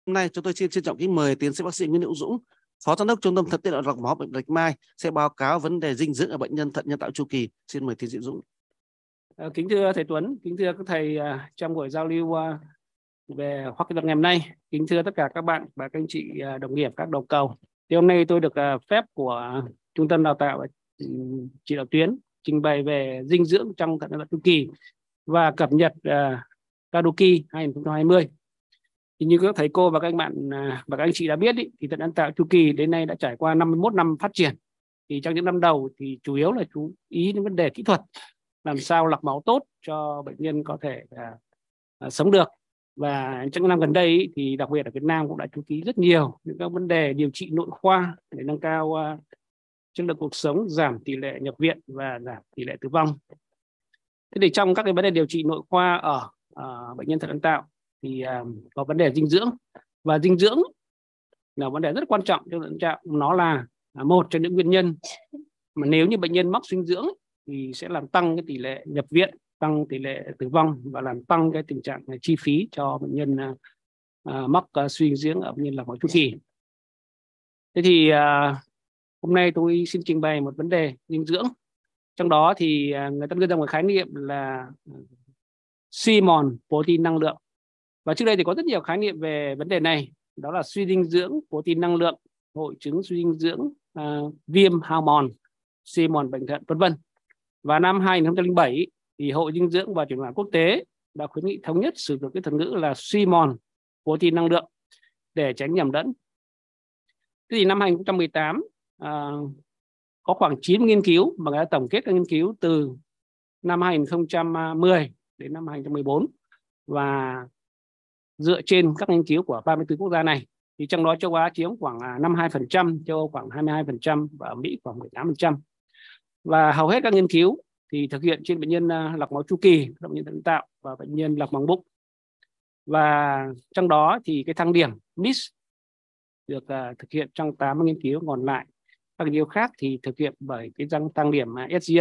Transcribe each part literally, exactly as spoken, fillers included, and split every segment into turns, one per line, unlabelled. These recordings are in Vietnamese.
Hôm nay chúng tôi xin trân trọng kính mời tiến sĩ bác sĩ Nguyễn Hữu Dũng, Phó Giám đốc Trung tâm Thận tiết niệu lọc máu bệnh viện Bạch Mai sẽ báo cáo vấn đề dinh dưỡng ở bệnh nhân thận nhân tạo chu kỳ. Xin mời tiến sĩ Dũng.
Kính thưa thầy Tuấn, kính thưa các thầy trong buổi giao lưu về khoa kỹ thuật ngày hôm nay, kính thưa tất cả các bạn và các anh chị đồng nghiệp các đầu cầu. Thì hôm nay tôi được phép của Trung tâm Đào tạo Chỉ đạo tuyến trình bày về dinh dưỡng trong thận nhân tạo chu kỳ và cập nhật uh, Kaduki hai không hai không. Thì như các thầy cô và các anh bạn và các anh chị đã biết ý, thì thận nhân tạo chu kỳ đến nay đã trải qua năm mươi mốt năm phát triển. Thì trong những năm đầu thì chủ yếu là chú ý đến vấn đề kỹ thuật, làm sao lọc máu tốt cho bệnh nhân có thể uh, uh, sống được. Và trong những năm gần đây ý, thì đặc biệt ở Việt Nam cũng đã chú ý rất nhiều những các vấn đề điều trị nội khoa để nâng cao uh, chất lượng cuộc sống, giảm tỷ lệ nhập viện và giảm tỷ lệ tử vong. Thế thì trong các cái vấn đề điều trị nội khoa ở uh, bệnh nhân thận nhân tạo thì uh, có vấn đề dinh dưỡng, và dinh dưỡng là vấn đề rất quan trọng cho thận nhân tạo. Nó là uh, một trong những nguyên nhân mà nếu như bệnh nhân mắc suy dinh dưỡng thì sẽ làm tăng cái tỷ lệ nhập viện, tăng tỷ lệ tử vong và làm tăng cái tình trạng chi phí cho bệnh nhân uh, uh, mắc uh, suy dinh dưỡng ở bệnh nhân lọc máu chu kỳ. Thế thì uh, hôm nay tôi xin trình bày một vấn đề dinh dưỡng. Trong đó thì người ta đưa ra một khái niệm là suy mòn protein năng lượng. Và trước đây thì có rất nhiều khái niệm về vấn đề này. Đó là suy dinh dưỡng protein năng lượng, hội chứng suy dinh dưỡng, uh, viêm hao mòn, suy mòn bệnh thận, vân vân. Và năm hai không không bảy thì Hội dinh dưỡng và chuyển hóa quốc tế đã khuyến nghị thống nhất sử dụng cái thuật ngữ là suy mòn protein năng lượng để tránh nhầm lẫn. Thế thì năm hai không một tám uh, có khoảng chín nghiên cứu mà người ta tổng kết các nghiên cứu từ năm hai không một không đến năm hai không một bốn, và dựa trên các nghiên cứu của ba mươi tư quốc gia này thì trong đó châu Á chiếm khoảng năm mươi hai phần trăm, châu Âu khoảng hai mươi hai phần trăm và ở Mỹ khoảng mười tám phần trăm. Và hầu hết các nghiên cứu thì thực hiện trên bệnh nhân lọc máu chu kỳ, bệnh nhân thận nhân tạo và bệnh nhân lọc bằng bụng. Và trong đó thì cái thang điểm em i ét được uh, thực hiện trong tám nghiên cứu, còn lại các nghiên cứu khác thì thực hiện bởi cái răng tăng điểm ét giê a.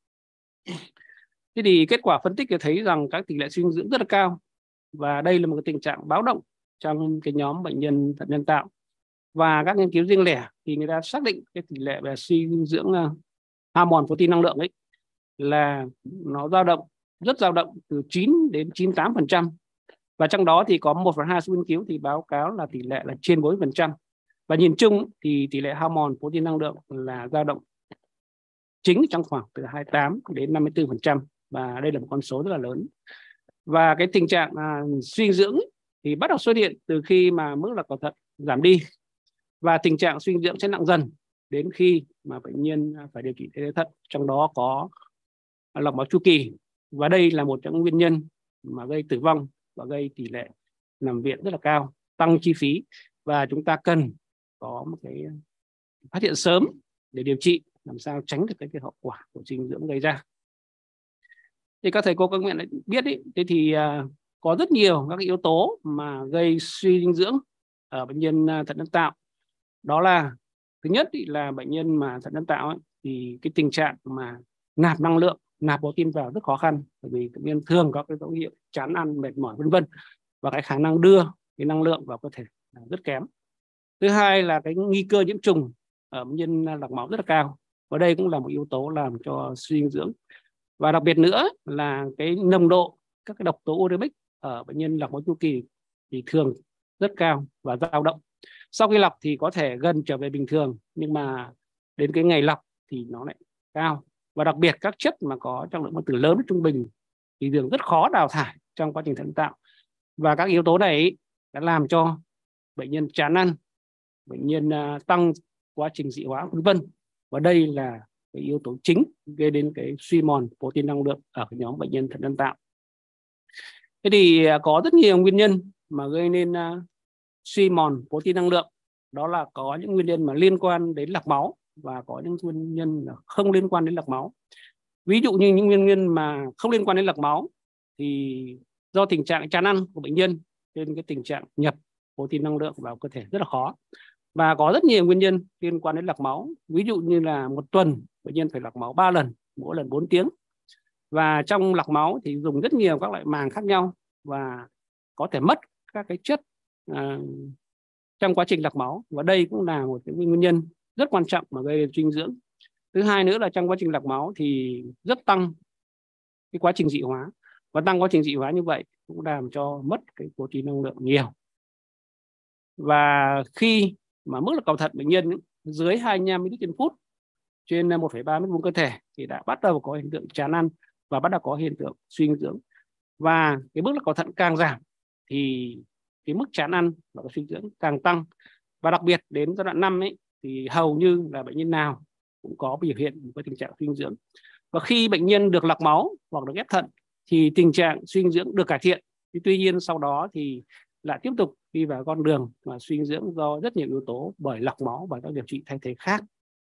Thế thì kết quả phân tích thì thấy rằng các tỷ lệ suy dinh dưỡng rất là cao, và đây là một cái tình trạng báo động trong cái nhóm bệnh nhân thận nhân tạo. Và các nghiên cứu riêng lẻ thì người ta xác định cái tỷ lệ về suy dinh dưỡng uh, hao mòn protein năng lượng ấy là nó dao động, rất dao động từ chín đến chín mươi tám phần trăm. Và trong đó thì có một phần hai số nghiên cứu thì báo cáo là tỷ lệ là trên bốn mươi phần trăm. Và nhìn chung thì tỷ lệ hao mòn protein năng lượng là dao động chính trong khoảng từ hai mươi tám đến năm mươi tư phần trăm, và đây là một con số rất là lớn. Và cái tình trạng à, suy dinh dưỡng thì bắt đầu xuất hiện từ khi mà mức lọc cầu thận giảm đi, và tình trạng suy dinh dưỡng sẽ nặng dần đến khi mà bệnh nhân phải điều trị thay thế thận, trong đó có lọc máu chu kỳ. Và đây là một trong những nguyên nhân mà gây tử vong và gây tỷ lệ nằm viện rất là cao, tăng chi phí, và chúng ta cần có một cái phát hiện sớm để điều trị làm sao tránh được cái, cái hậu quả của suy dinh dưỡng gây ra. Thì các thầy cô các bạn biết ý, thế thì uh, có rất nhiều các yếu tố mà gây suy dinh dưỡng ở bệnh nhân uh, thận nhân tạo. Đó là thứ nhất ý, là bệnh nhân mà thận nhân tạo ấy, thì cái tình trạng mà nạp năng lượng, nạp protein vào rất khó khăn, bởi vì bệnh nhân thường có cái dấu hiệu chán ăn, mệt mỏi vân vân, và cái khả năng đưa cái năng lượng vào cơ thể rất kém. Thứ hai là cái nguy cơ nhiễm trùng ở bệnh nhân lọc máu rất là cao, và đây cũng là một yếu tố làm cho suy dinh dưỡng. Và đặc biệt nữa là cái nồng độ các cái độc tố uric ở bệnh nhân lọc máu chu kỳ thì thường rất cao và dao động. Sau khi lọc thì có thể gần trở về bình thường, nhưng mà đến cái ngày lọc thì nó lại cao. Và đặc biệt các chất mà có trọng lượng phân tử lớn trung bình thì thường rất khó đào thải trong quá trình thận tạo. Và các yếu tố này đã làm cho bệnh nhân chán ăn, bệnh nhân tăng quá trình dị hóa vân vân. Và đây là cái yếu tố chính gây đến cái suy mòn protein năng lượng ở cái nhóm bệnh nhân thận nhân tạo. Thế thì có rất nhiều nguyên nhân mà gây nên uh, suy mòn protein năng lượng. Đó là có những nguyên nhân mà liên quan đến lọc máu và có những nguyên nhân là không liên quan đến lọc máu. Ví dụ như những nguyên nhân mà không liên quan đến lọc máu thì do tình trạng chán ăn của bệnh nhân nên cái tình trạng nhập protein năng lượng vào cơ thể rất là khó. Và có rất nhiều nguyên nhân liên quan đến lọc máu. Ví dụ như là một tuần bệnh nhân phải lọc máu ba lần, mỗi lần bốn tiếng. Và trong lọc máu thì dùng rất nhiều các loại màng khác nhau và có thể mất các cái chất à, trong quá trình lọc máu, và đây cũng là một cái nguyên nhân rất quan trọng mà gây đến suy dinh dưỡng. Thứ hai nữa là trong quá trình lọc máu thì rất tăng cái quá trình dị hóa, và tăng quá trình dị hóa như vậy cũng làm cho mất cái protein năng lượng nhiều. Và khi mà mức lọc cầu thận bệnh nhân dưới hai mươi lăm mi li lít trên phút trên một phẩy ba mét vuông cơ thể thì đã bắt đầu có hiện tượng chán ăn và bắt đầu có hiện tượng suy dinh dưỡng. Và cái mức lọc cầu thận càng giảm thì cái mức chán ăn và suy dinh dưỡng càng tăng. Và đặc biệt đến giai đoạn năm ấy thì hầu như là bệnh nhân nào cũng có biểu hiện với tình trạng suy dinh dưỡng. Và khi bệnh nhân được lọc máu hoặc được ghép thận thì tình trạng suy dinh dưỡng được cải thiện. Tuy nhiên sau đó thì lại tiếp tục đi vào con đường mà suy dinh dưỡng do rất nhiều yếu tố, bởi lọc máu và các điều trị thay thế khác.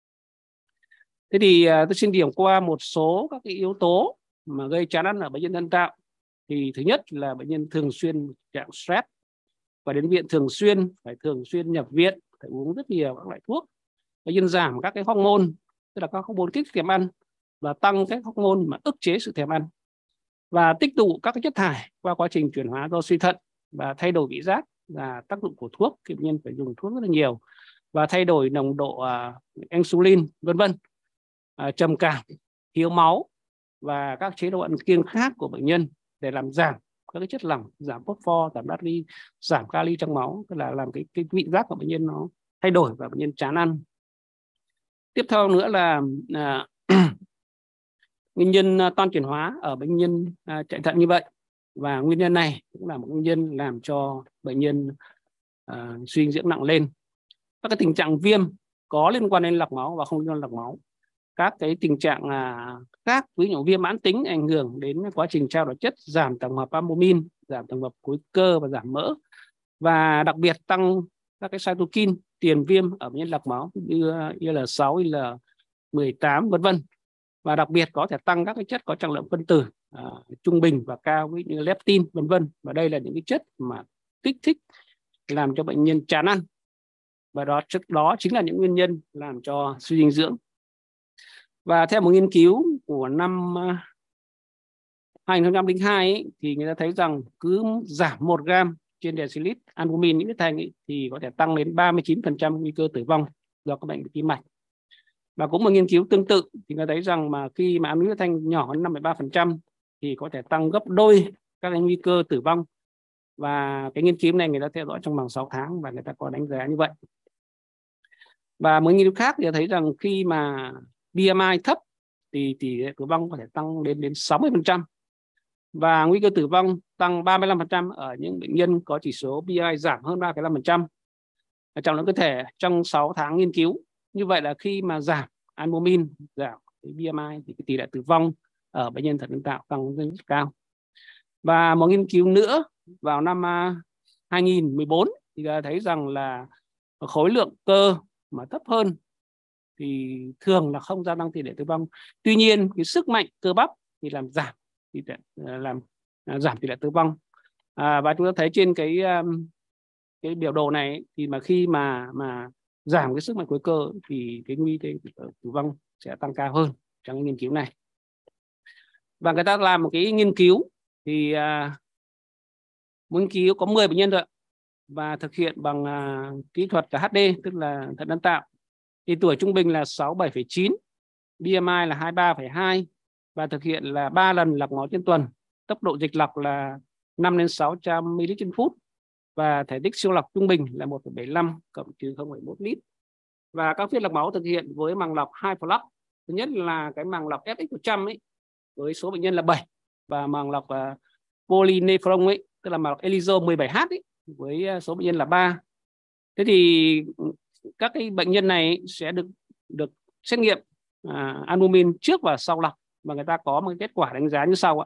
Thế thì tôi xin điểm qua một số các cái yếu tố mà gây chán ăn ở bệnh nhân thận tạo. Thì thứ nhất là bệnh nhân thường xuyên trạng stress, và đến viện thường xuyên, phải thường xuyên nhập viện, phải uống rất nhiều các loại thuốc. Bệnh nhân giảm các cái hormone, tức là các hormone kích thèm ăn, và tăng các hormone mà ức chế sự thèm ăn, và tích tụ các cái chất thải qua quá trình chuyển hóa do suy thận, và thay đổi vị giác là tác dụng của thuốc, thì bệnh nhân phải dùng thuốc rất là nhiều, và thay đổi nồng độ uh, insulin vân vân, uh, trầm cảm, thiếu máu và các chế độ ăn kiêng khác của bệnh nhân để làm giảm các cái chất lỏng, giảm phosphor, giảm natri, giảm kali trong máu, tức là làm cái, cái vị giác của bệnh nhân nó thay đổi và bệnh nhân chán ăn. Tiếp theo nữa là à, nguyên nhân toan chuyển hóa ở bệnh nhân à, chạy thận như vậy, và nguyên nhân này cũng là một nguyên nhân làm cho bệnh nhân à, suy dinh dưỡng nặng lên. Các cái tình trạng viêm có liên quan đến lọc máu và không liên quan đến lọc máu. Các cái tình trạng à, khác, ví dụ viêm mãn tính ảnh hưởng đến quá trình trao đổi chất, giảm tổng hợp albumin, giảm tổng hợp khối cơ và giảm mỡ, và đặc biệt tăng các cái cytokine tiền viêm ở bệnh nhân lọc máu như I L sáu, I L mười tám vân vân, và đặc biệt có thể tăng các cái chất có trọng lượng phân tử à, trung bình và cao, ví dụ như leptin vân vân, và đây là những cái chất mà kích thích làm cho bệnh nhân chán ăn, và đó trước đó chính là những nguyên nhân làm cho suy dinh dưỡng. Và theo một nghiên cứu của năm hai nghìn không trăm lẻ hai ấy, thì người ta thấy rằng cứ giảm một gram trên decilit albumin những thành ấy, thì có thể tăng đến ba mươi chín phần trăm nguy cơ tử vong do các bệnh tim mạch. Và cũng một nghiên cứu tương tự thì người ta thấy rằng mà khi mà albumin thanh nhỏ hơn năm phẩy ba phần trăm thì có thể tăng gấp đôi các nguy cơ tử vong. Và cái nghiên cứu này người ta theo dõi trong vòng sáu tháng và người ta có đánh giá như vậy. Và một nghiên cứu khác thì thấy rằng khi mà B M I thấp thì tỷ lệ tử vong có thể tăng đến đến sáu mươi phần trăm, và nguy cơ tử vong tăng ba mươi lăm phần trăm ở những bệnh nhân có chỉ số B M I giảm hơn ba phẩy năm phần trăm ở trọng lượng cơ thể trong sáu tháng nghiên cứu. Như vậy là khi mà giảm albumin, giảm B M I thì cái tỷ lệ tử vong ở bệnh nhân thận nhân tạo tăng rất cao. Và một nghiên cứu nữa vào năm hai nghìn không trăm mười bốn thì thấy rằng là khối lượng cơ mà thấp hơn thì thường là không gia tăng tỷ lệ tử vong. Tuy nhiên cái sức mạnh cơ bắp thì làm giảm thì làm giảm tỷ lệ tử vong. À, và chúng ta thấy trên cái cái biểu đồ này thì mà khi mà mà giảm cái sức mạnh khối cơ thì cái nguy cơ tử vong sẽ tăng cao hơn trong cái nghiên cứu này. Và người ta làm một cái nghiên cứu thì à, nghiên cứu có mười bệnh nhân rồi và thực hiện bằng à, kỹ thuật là H D, tức là thận nhân tạo. Thì tuổi trung bình là sáu mươi bảy phẩy chín, B M I là hai mươi ba phẩy hai, và thực hiện là ba lần lọc máu trên tuần. Tốc độ dịch lọc là năm đến sáu trăm mi li lít trên phút, và thể tích siêu lọc trung bình là một phẩy bảy mươi lăm cộng trừ không phẩy một lít. Và các phiên lọc máu thực hiện với màng lọc hai flux. Thứ nhất là cái màng lọc F X một trăm ấy, với số bệnh nhân là bảy, và màng lọc uh, polynephron ấy, tức là màng lọc Elizo mười bảy H ấy, với số bệnh nhân là ba. Thế thì các cái bệnh nhân này sẽ được được xét nghiệm à, albumin trước và sau lọc, và người ta có một kết quả đánh giá như sau ạ.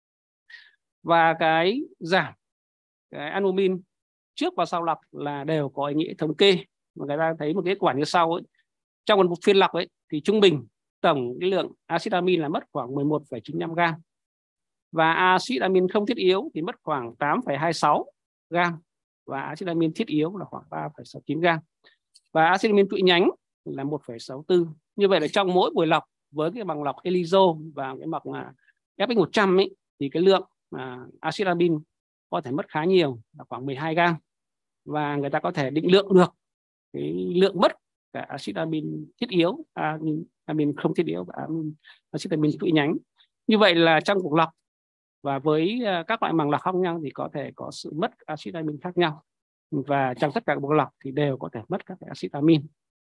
Và cái giảm cái albumin trước và sau lọc là đều có ý nghĩa thống kê, và người ta thấy một kết quả như sau ấy. Trong một phiên lọc ấy thì trung bình tổng cái lượng axit amin là mất khoảng mười một phẩy chín mươi lăm gam, và axit amin không thiết yếu thì mất khoảng tám phẩy hai mươi sáu gam, và axit amin thiết yếu là khoảng ba phẩy sáu mươi chín gam, và axit amin chuỗi nhánh là một phẩy sáu mươi tư. Như vậy là trong mỗi buổi lọc với cái bằng lọc Elizo và cái bằng F X một trăm ấy, thì cái lượng à, axit amin có thể mất khá nhiều, là khoảng mười hai gam. và người ta có thể định lượng được cái lượng mất cả axit amin thiết yếu, amin, amin không thiết yếu và amin, axit amin chuỗi nhánh. Như vậy là trong cuộc lọc và với các loại màng lọc khác nhau thì có thể có sự mất axit amin khác nhau, và trong tất cả các cuộc lọc thì đều có thể mất các axit amin.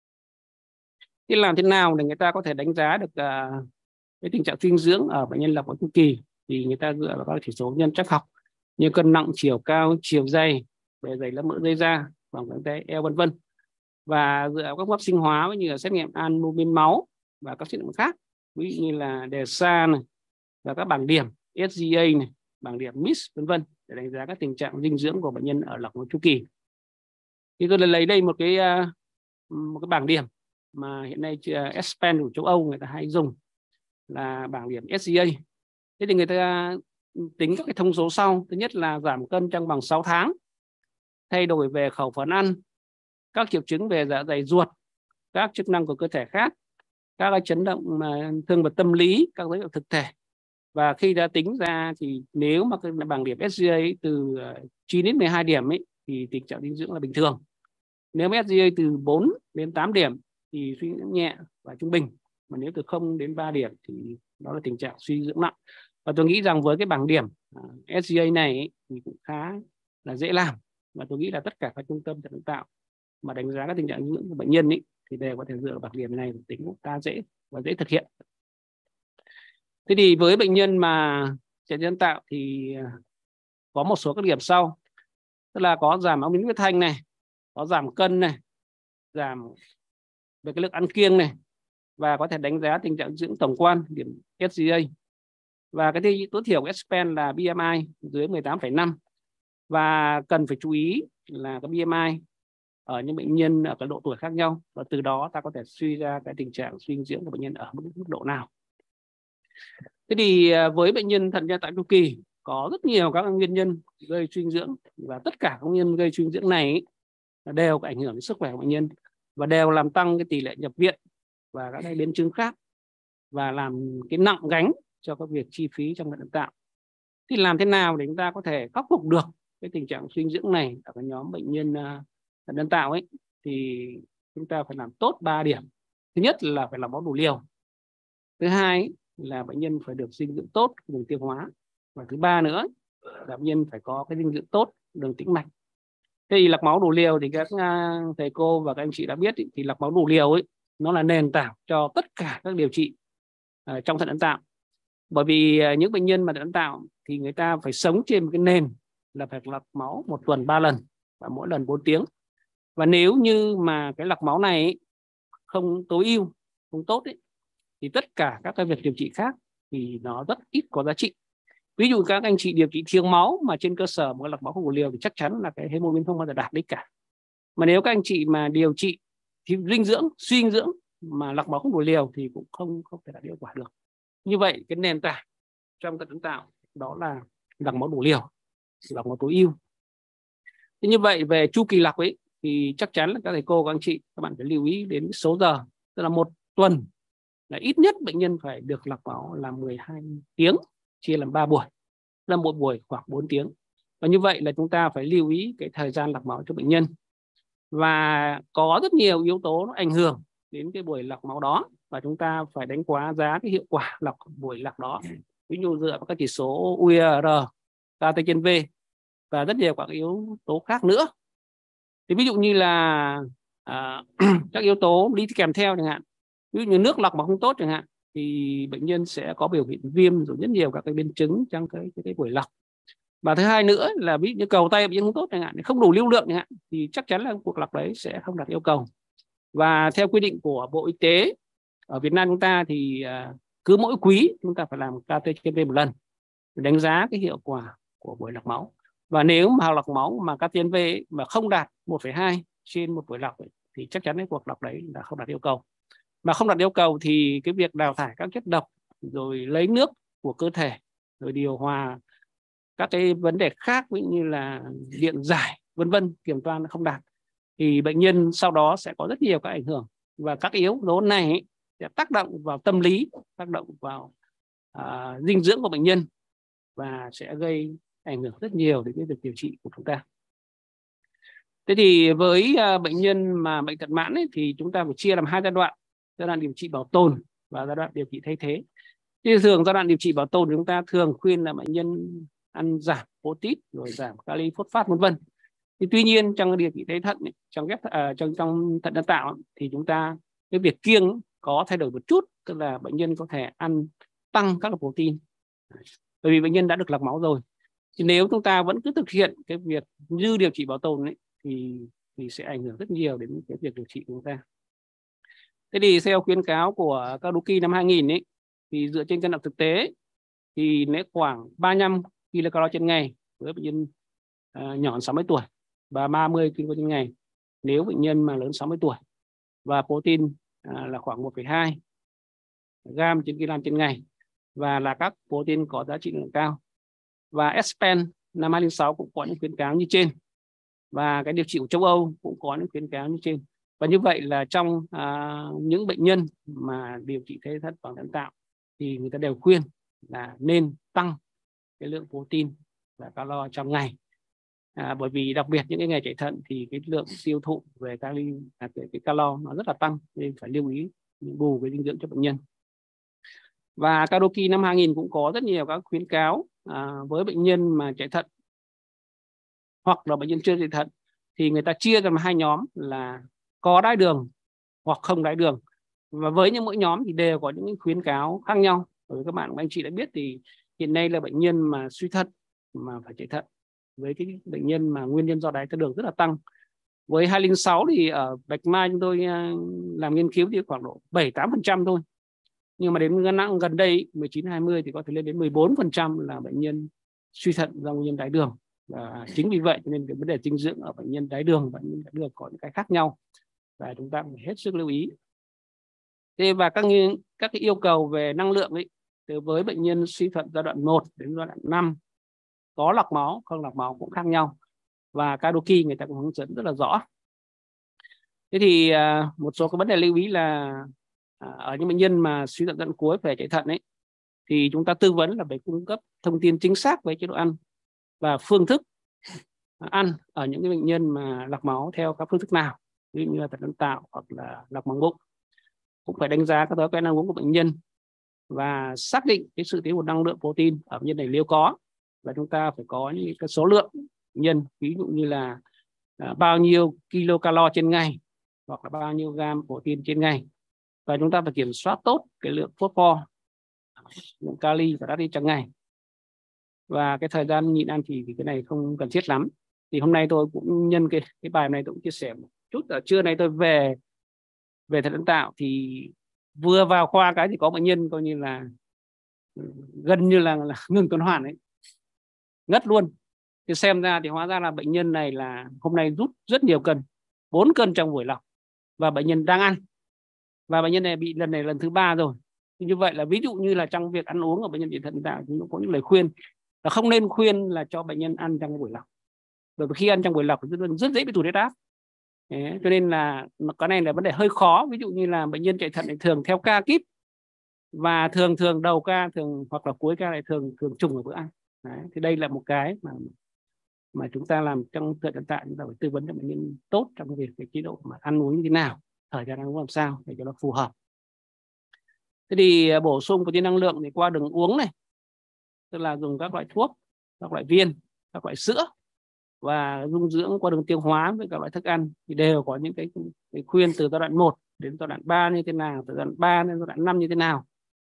Thì làm thế nào để người ta có thể đánh giá được uh, cái tình trạng dinh dưỡng ở bệnh nhân lọc máu chu kỳ? Thì người ta dựa vào các chỉ số nhân chất học như cân nặng, chiều cao, chiều dày, bề dày lớp mỡ dưới da, vòng cánh tay, eo, vân vân, và dựa vào các phương pháp sinh hóa như là xét nghiệm albumin máu và các xét nghiệm khác, ví dụ như là đè sa này và các bảng điểm ét giê a này, bảng điểm em i ét, vân vân, để đánh giá các tình trạng dinh dưỡng của bệnh nhân ở lọc máu chu kỳ. Thì tôi lấy đây một cái uh, một cái bảng điểm mà hiện nay ESPEN của châu Âu người ta hay dùng, là bảng điểm ét giê a. Thế thì người ta tính các cái thông số sau. Thứ nhất là giảm cân trong vòng sáu tháng, thay đổi về khẩu phần ăn, các triệu chứng về dạ dày ruột, các chức năng của cơ thể khác, các cái chấn động mà thương vật tâm lý, các dấu hiệu thực thể. Và khi đã tính ra thì nếu mà cái bảng điểm ét giê a từ chín đến mười hai điểm ấy, thì tình trạng dinh dưỡng là bình thường. Nếu ét giê a từ bốn đến tám điểm thì suy dưỡng nhẹ và trung bình. Mà nếu từ không đến ba điểm thì đó là tình trạng suy dưỡng nặng. Và tôi nghĩ rằng với cái bảng điểm ét giê a này ấy, thì cũng khá là dễ làm. Và tôi nghĩ là tất cả các trung tâm thận nhân tạo mà đánh giá các tình trạng dinh dưỡng của bệnh nhân ấy, thì đều có thể dựa vào bảng điểm này để tính khá dễ và dễ thực hiện. Thế thì với bệnh nhân mà chạy nhân tạo thì có một số các điểm sau. Tức là có giảm ống huyết thanh này, có giảm cân này, giảm về cái lượng ăn kiêng này, và có thể đánh giá tình trạng dưỡng tổng quan điểm ét giê a. Và cái tiêu tối thiểu của ESPEN là bê em i dưới mười tám phẩy năm, và cần phải chú ý là cái bê em i ở những bệnh nhân ở cái độ tuổi khác nhau, và từ đó ta có thể suy ra cái tình trạng suy dinh dưỡng của bệnh nhân ở mức, mức độ nào. Thế thì với bệnh nhân thận nhân tạo chu kỳ có rất nhiều các nguyên nhân gây suy dinh dưỡng, và tất cả các nguyên nhân gây suy dinh dưỡng này đều có ảnh hưởng đến sức khỏe của bệnh nhân và đều làm tăng cái tỷ lệ nhập viện và các cái biến chứng khác, và làm cái nặng gánh cho các việc chi phí trong thận nhân tạo. Thì làm thế nào để chúng ta có thể khắc phục được cái tình trạng suy dinh dưỡng này ở cái nhóm bệnh nhân thận nhân tạo ấy? Thì chúng ta phải làm tốt ba điểm. Thứ nhất là phải làm máu đủ liều. Thứ hai là bệnh nhân phải được dinh dưỡng tốt đường tiêu hóa, và thứ ba nữa là bệnh nhân phải có cái dinh dưỡng tốt đường tĩnh mạch. Thế thì lọc máu đủ liều thì các thầy cô và các anh chị đã biết ý, thì lọc máu đủ liều ấy nó là nền tảng cho tất cả các điều trị uh, trong thận nhân tạo. Bởi vì uh, những bệnh nhân mà thận nhân tạo thì người ta phải sống trên một cái nền là phải lọc máu một tuần ba lần và mỗi lần bốn tiếng. Và nếu như mà cái lọc máu này ấy, không tối ưu, không tốt ấy, thì tất cả các cái việc điều trị khác thì nó rất ít có giá trị. Ví dụ các anh chị điều trị thiếu máu mà trên cơ sở một lọc máu không đủ liều thì chắc chắn là cái hemoglobin không bao giờ đạt đích cả. Mà nếu các anh chị mà điều trị thiếu dinh dưỡng, suy dinh dưỡng mà lọc máu không đủ liều thì cũng không không thể đạt hiệu quả được. Như vậy cái nền tảng trong thận nhân tạo đó là lọc máu đủ liều, lọc máu tối ưu. Thế như vậy về chu kỳ lọc ấy thì chắc chắn là các thầy cô, các anh chị, các bạn phải lưu ý đến số giờ, tức là một tuần là ít nhất bệnh nhân phải được lọc máu là mười hai tiếng chia làm ba buổi, là một buổi khoảng bốn tiếng. Và như vậy là chúng ta phải lưu ý cái thời gian lọc máu cho bệnh nhân. Và có rất nhiều yếu tố nó ảnh hưởng đến cái buổi lọc máu đó, và chúng ta phải đánh giá cái hiệu quả lọc buổi lọc đó. Ví dụ dựa vào các chỉ số u e rờ, ca tê trên V và rất nhiều các yếu tố khác nữa. Thì ví dụ như là à, các yếu tố đi kèm theo chẳng hạn, ví dụ như nước lọc mà không tốt chẳng hạn, thì bệnh nhân sẽ có biểu hiện viêm rồi rất nhiều các cái biến chứng trong cái, cái, cái buổi lọc. Và thứ hai nữa là ví dụ như cầu tay bệnh nhân không tốt chẳng hạn, không đủ lưu lượng chẳng hạn, thì chắc chắn là cuộc lọc đấy sẽ không đạt yêu cầu. Và theo quy định của Bộ Y tế ở Việt Nam chúng ta thì uh, cứ mỗi quý chúng ta phải làm ca tê trên V một lần để đánh giá cái hiệu quả của buổi lọc máu. Và nếu mà lọc máu mà ca tê trên V mà không đạt một phẩy hai trên một buổi lọc ấy, thì chắc chắn cái cuộc lọc đấy là không đạt yêu cầu. Mà không đạt yêu cầu thì cái việc đào thải các chất độc, rồi lấy nước của cơ thể, rồi điều hòa các cái vấn đề khác ví dụ như là điện giải vân vân, kiểm toán không đạt, thì bệnh nhân sau đó sẽ có rất nhiều các ảnh hưởng. Và các yếu tố này ấy, sẽ tác động vào tâm lý, tác động vào uh, dinh dưỡng của bệnh nhân, và sẽ gây ảnh hưởng rất nhiều đến cái việc điều trị của chúng ta. Thế thì với uh, bệnh nhân mà bệnh thận mãn ấy, thì chúng ta phải chia làm hai giai đoạn, giai đoạn điều trị bảo tồn và giai đoạn điều trị thay thế. Thì thường giai đoạn điều trị bảo tồn chúng ta thường khuyên là bệnh nhân ăn giảm protein rồi giảm kali phosphate vân vân. Thì tuy nhiên trong điều trị thay thận ấy, trong ghép uh, trong trong thận nhân tạo thì chúng ta cái việc kiêng có thay đổi một chút, tức là bệnh nhân có thể ăn tăng các protein bởi vì bệnh nhân đã được lọc máu rồi. Thì nếu chúng ta vẫn cứ thực hiện cái việc như điều trị bảo tồn ấy, thì thì sẽ ảnh hưởng rất nhiều đến cái việc điều trị của chúng ta. Thế thì theo khuyến cáo của Kaduki năm hai nghìn ấy, thì dựa trên cân nặng thực tế thì nếu khoảng ba mươi lăm kilocalo trên ngày với bệnh nhân uh, nhỏ hơn sáu mươi tuổi và ba mươi kilocalo trên ngày nếu bệnh nhân mà lớn sáu mươi tuổi, và protein uh, là khoảng một phẩy hai gam trên kg trên ngày và là các protein có giá trị lượng cao. Và ESPEN năm hai nghìn không trăm lẻ sáu cũng có những khuyến cáo như trên, và cái điều trị của châu Âu cũng có những khuyến cáo như trên. Và như vậy là trong à, những bệnh nhân mà điều trị thay thận bằng thận tạo thì người ta đều khuyên là nên tăng cái lượng protein và calo trong ngày, à, bởi vì đặc biệt những cái ngày chạy thận thì cái lượng tiêu thụ về kali, à, cái, cái calo nó rất là tăng, nên phải lưu ý bù cái dinh dưỡng cho bệnh nhân. Và Kadoki năm hai nghìn cũng có rất nhiều các khuyến cáo à, với bệnh nhân mà chạy thận hoặc là bệnh nhân chưa chạy thận, thì người ta chia ra hai nhóm là có đái đường hoặc không đái đường. Và với những mỗi nhóm thì đều có những khuyến cáo khác nhau. Bởi vì các bạn, các anh chị đã biết thì hiện nay là bệnh nhân mà suy thận mà phải chạy thận, với cái bệnh nhân mà nguyên nhân do đái tháo đường rất là tăng. Với hai không không sáu thì ở Bạch Mai chúng tôi làm nghiên cứu thì khoảng độ bảy tám phần trăm thôi. Nhưng mà đến nặng gần đây mười chín hai mươi thì có thể lên đến mười bốn phần trăm là bệnh nhân suy thận do nguyên nhân đái đường. Và chính vì vậy nên cái vấn đề dinh dưỡng ở bệnh nhân đái đường và bệnh nhân đái đường có những cái khác nhau, và chúng ta phải hết sức lưu ý. Thế và các các cái yêu cầu về năng lượng ấy, từ với bệnh nhân suy thận giai đoạn một đến giai đoạn năm, có lọc máu không lọc máu cũng khác nhau, và Kadoki người ta cũng hướng dẫn rất là rõ. Thế thì một số cái vấn đề lưu ý là ở những bệnh nhân mà suy thận giai đoạn cuối về chạy thận ấy, thì chúng ta tư vấn là phải cung cấp thông tin chính xác về chế độ ăn và phương thức ăn ở những cái bệnh nhân mà lọc máu theo các phương thức nào, ví dụ như là thận nhân tạo hoặc là lọc bằng bụng. Cũng phải đánh giá các thói quen ăn uống của bệnh nhân và xác định cái sự thiếu hụt năng lượng protein ở bệnh nhân này nếu có, và chúng ta phải có những cái số lượng nhân, ví dụ như là à, bao nhiêu kilocalo trên ngày hoặc là bao nhiêu gam protein trên ngày, và chúng ta phải kiểm soát tốt cái lượng phosphor, lượng kali và đắt đi trong ngày. Và cái thời gian nhịn ăn thì, thì cái này không cần thiết lắm. Thì hôm nay tôi cũng nhân cái cái bài này tôi cũng chia sẻ một chút. Ở trưa nay tôi về về thận nhân tạo thì vừa vào khoa cái thì có bệnh nhân coi như là gần như là, là ngừng tuần hoàn ấy, ngất luôn. Thì xem ra thì hóa ra là bệnh nhân này là hôm nay rút rất nhiều cân, bốn cân trong buổi lọc, và bệnh nhân đang ăn, và bệnh nhân này bị lần này lần thứ ba rồi. Thì như vậy là ví dụ như là trong việc ăn uống của bệnh nhân bị thận nhân tạo thì nó có những lời khuyên là không nên khuyên là cho bệnh nhân ăn trong buổi lọc, bởi vì khi ăn trong buổi lọc rất, rất dễ bị tụt huyết áp. Đấy, cho nên là cái này là vấn đề hơi khó. Ví dụ như là bệnh nhân chạy thận này thường theo ca kíp, và thường thường đầu ca thường hoặc là cuối ca lại thường thường trùng ở bữa ăn. Đấy, thì đây là một cái mà mà chúng ta làm trong thận nhân tạo, chúng ta phải tư vấn cho bệnh nhân tốt trong việc cái chế độ mà ăn uống như thế nào, thời gian ăn uống làm sao để cho nó phù hợp. Thế thì bổ sung protein năng lượng thì qua đường uống này, tức là dùng các loại thuốc, các loại viên, các loại sữa, và dung dưỡng qua đường tiêu hóa với các loại thức ăn, thì đều có những cái, cái khuyên từ giai đoạn một đến giai đoạn ba như thế nào, từ giai đoạn ba đến giai đoạn năm như thế nào.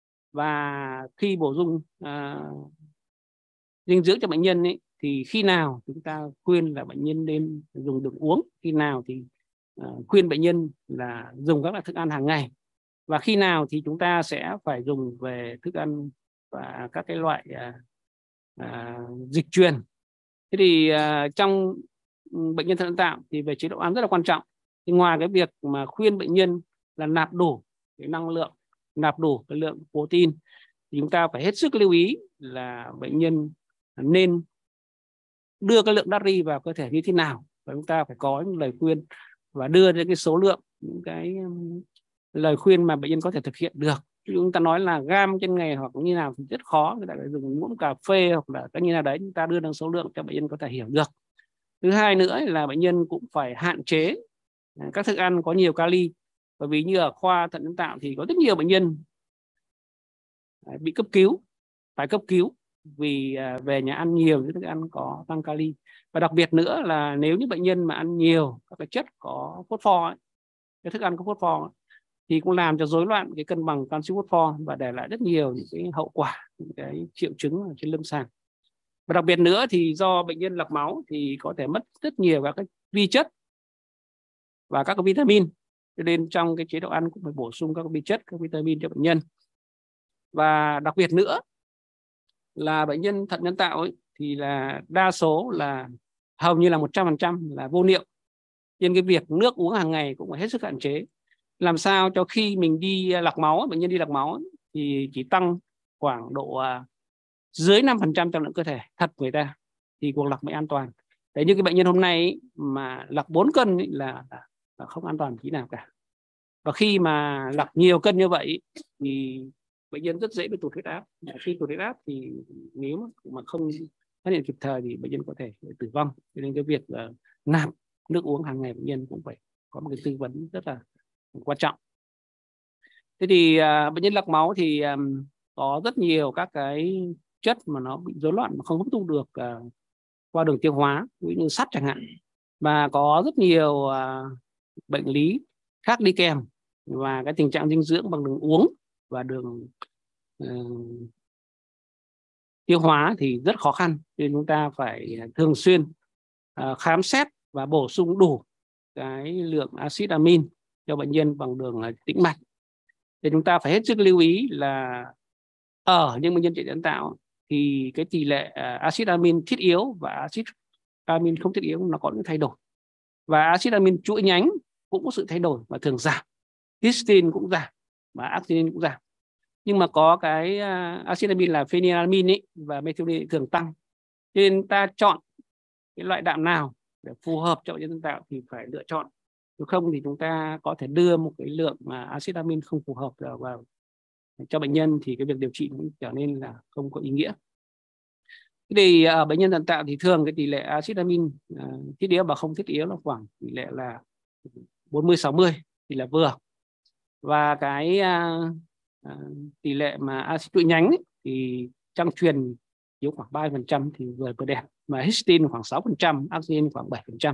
Và khi bổ sung à, dinh dưỡng cho bệnh nhân ấy, thì khi nào chúng ta khuyên là bệnh nhân nên dùng đường uống, khi nào thì à, khuyên bệnh nhân là dùng các loại thức ăn hàng ngày, và khi nào thì chúng ta sẽ phải dùng về thức ăn và các cái loại à, à, dịch truyền. Thế thì uh, trong bệnh nhân thận nhân tạo thì về chế độ ăn rất là quan trọng. Thì ngoài cái việc mà khuyên bệnh nhân là nạp đủ cái năng lượng, nạp đủ cái lượng protein, thì chúng ta phải hết sức lưu ý là bệnh nhân nên đưa cái lượng natri vào cơ thể như thế nào, và chúng ta phải có những lời khuyên và đưa ra cái số lượng, những cái um, lời khuyên mà bệnh nhân có thể thực hiện được. Chúng ta nói là gam trên ngày hoặc như nào thì rất khó, người ta phải dùng muỗng cà phê hoặc là cái như nào đấy, chúng ta đưa ra số lượng cho bệnh nhân có thể hiểu được. Thứ hai nữa là bệnh nhân cũng phải hạn chế các thức ăn có nhiều kali, bởi vì như ở khoa thận nhân tạo thì có rất nhiều bệnh nhân bị cấp cứu, phải cấp cứu vì về nhà ăn nhiều những thức ăn có tăng kali. Và đặc biệt nữa là nếu như bệnh nhân mà ăn nhiều các cái chất có phốt pho ấy, cái thức ăn có phốt pho ấy, thì cũng làm cho rối loạn cái cân bằng canxi phốt pho và để lại rất nhiều những cái hậu quả, những cái triệu chứng ở trên lâm sàng. Và đặc biệt nữa thì do bệnh nhân lọc máu thì có thể mất rất nhiều các cái vi chất và các cái vitamin, cho nên trong cái chế độ ăn cũng phải bổ sung các vi chất, các vitamin cho bệnh nhân. Và đặc biệt nữa là bệnh nhân thận nhân tạo ấy, thì là đa số là hầu như là một trăm phần trăm là vô niệu, nên cái việc nước uống hàng ngày cũng phải hết sức hạn chế, làm sao cho khi mình đi lọc máu, bệnh nhân đi lọc máu thì chỉ tăng khoảng độ uh, dưới năm phần trăm trọng lượng cơ thể thật người ta thì cuộc lọc mới an toàn. Đấy, như cái bệnh nhân hôm nay ấy, mà lọc bốn cân ấy là, là không an toàn tí nào cả. Và khi mà lọc nhiều cân như vậy thì bệnh nhân rất dễ bị tụt huyết áp. Khi tụt huyết áp thì nếu mà không phát hiện kịp thời thì bệnh nhân có thể tử vong. Cho nên cái việc uh, nạp nước uống hàng ngày bệnh nhân cũng phải có một cái tư vấn rất là quan trọng. Thế thì uh, bệnh nhân lọc máu thì um, có rất nhiều các cái chất mà nó bị rối loạn mà không hấp thu được uh, qua đường tiêu hóa, ví dụ như sắt chẳng hạn, và có rất nhiều uh, bệnh lý khác đi kèm, và cái tình trạng dinh dưỡng bằng đường uống và đường uh, tiêu hóa thì rất khó khăn, nên chúng ta phải thường xuyên uh, khám xét và bổ sung đủ cái lượng axit amin cho bệnh nhân bằng đường uh, tĩnh mạch. Thì chúng ta phải hết sức lưu ý là ở những bệnh nhân chạy thận nhân tạo thì cái tỷ lệ uh, axit amin thiết yếu và axit amin không thiết yếu nó có những thay đổi, và axit amin chuỗi nhánh cũng có sự thay đổi và thường giảm, histidine cũng giảm và arginine cũng giảm. Nhưng mà có cái uh, axit amin là phenylalanine ấy, và methionine thường tăng, nên ta chọn cái loại đạm nào để phù hợp cho bệnh nhân thận nhân tạo thì phải lựa chọn, nếu không thì chúng ta có thể đưa một cái lượng mà axit amin không phù hợp vào cho bệnh nhân thì cái việc điều trị cũng trở nên là không có ý nghĩa. Thì ở bệnh nhân thận tạo thì thường cái tỷ lệ axit amin uh, thiết yếu và không thiết yếu là khoảng tỷ lệ là bốn mươi sáu mươi thì là vừa, và cái uh, uh, tỷ lệ mà axit chuỗi nhánh ấy, thì trong truyền yếu khoảng ba phần trăm thì vừa vừa đẹp, mà histidine khoảng sáu phần trăm, arginine khoảng bảy phần trăm,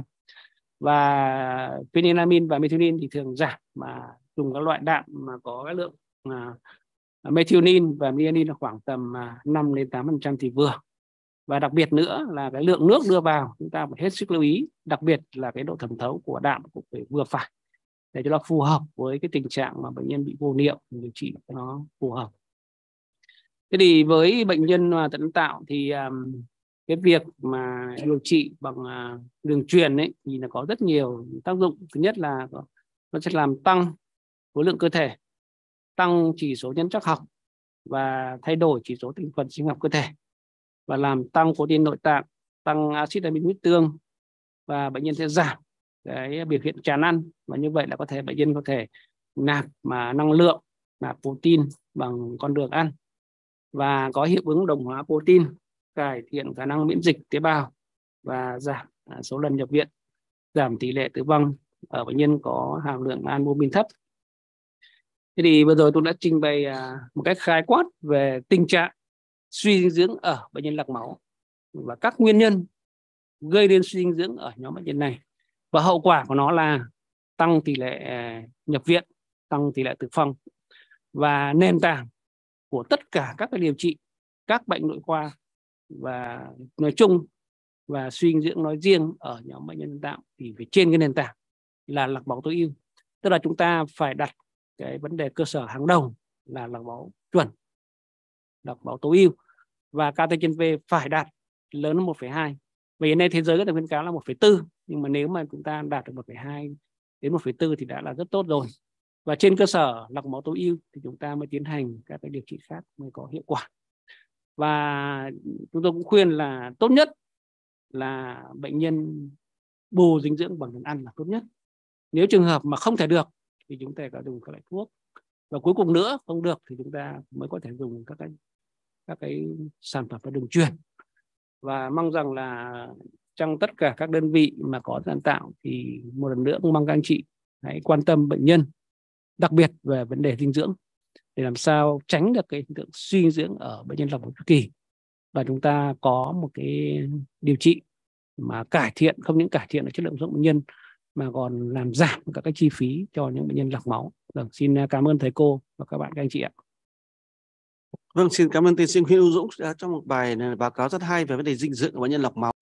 và phenylalanine và methionine thì thường giảm, mà dùng các loại đạm mà có cái lượng uh, methionine và methionine là khoảng tầm uh, năm đến tám phần trăm thì vừa. Và đặc biệt nữa là cái lượng nước đưa vào chúng ta phải hết sức lưu ý, đặc biệt là cái độ thẩm thấu của đạm cũng phải vừa phải để cho nó phù hợp với cái tình trạng mà bệnh nhân bị vô niệu, điều trị nó phù hợp. Thế thì với bệnh nhân thận nhân tạo thì um, cái việc mà điều trị bằng uh, đường truyền ấy thì nó có rất nhiều tác dụng. Thứ nhất là nó sẽ làm tăng khối lượng cơ thể, tăng chỉ số nhân trắc học và thay đổi chỉ số thành phần sinh học cơ thể, và làm tăng protein nội tạng, tăng axit amin huyết tương, và bệnh nhân sẽ giảm cái biểu hiện chán ăn, và như vậy là có thể bệnh nhân có thể nạp mà năng lượng, nạp protein bằng con đường ăn, và có hiệu ứng đồng hóa protein, cải thiện khả năng miễn dịch tế bào và giảm số lần nhập viện, giảm tỷ lệ tử vong ở bệnh nhân có hàm lượng albumin thấp. Thế thì vừa rồi tôi đã trình bày một cách khái quát về tình trạng suy dinh dưỡng ở bệnh nhân lọc máu và các nguyên nhân gây đến suy dinh dưỡng ở nhóm bệnh nhân này, và hậu quả của nó là tăng tỷ lệ nhập viện, tăng tỷ lệ tử vong, và nền tảng của tất cả các cái điều trị các bệnh nội khoa và nói chung và suy dinh dưỡng nói riêng ở nhóm bệnh nhân thận tạo thì phải trên cái nền tảng là lọc máu tối ưu. Tức là chúng ta phải đặt cái vấn đề cơ sở hàng đầu là lọc máu chuẩn, lọc máu tối ưu, và ca tê trên V phải đạt lớn hơn một phẩy hai. Vì hiện nay thế giới có thể khuyến cáo là một phẩy bốn, nhưng mà nếu mà chúng ta đạt được một phẩy hai đến một phẩy bốn thì đã là rất tốt rồi. Và trên cơ sở lọc máu tối ưu thì chúng ta mới tiến hành các cái điều trị khác mới có hiệu quả. Và chúng tôi cũng khuyên là tốt nhất là bệnh nhân bù dinh dưỡng bằng thức ăn là tốt nhất. Nếu trường hợp mà không thể được thì chúng ta có dùng các loại thuốc. Và cuối cùng nữa không được thì chúng ta mới có thể dùng các cái các cái sản phẩm và đường truyền. Và mong rằng là trong tất cả các đơn vị mà có thận tạo thì một lần nữa cũng mong các anh chị hãy quan tâm bệnh nhân, đặc biệt về vấn đề dinh dưỡng, để làm sao tránh được cái hiện tượng suy dinh dưỡng ở bệnh nhân lọc máu chu kỳ, và chúng ta có một cái điều trị mà cải thiện, không những cải thiện được chất lượng sống bệnh nhân mà còn làm giảm các cái chi phí cho những bệnh nhân lọc máu. Vâng, xin cảm ơn thầy cô và các bạn các anh chị ạ.
Vâng, xin cảm ơn tiến sĩ Nguyễn Hữu Dũng đã trong một bài báo cáo rất hay về vấn đề dinh dưỡng của bệnh nhân lọc máu.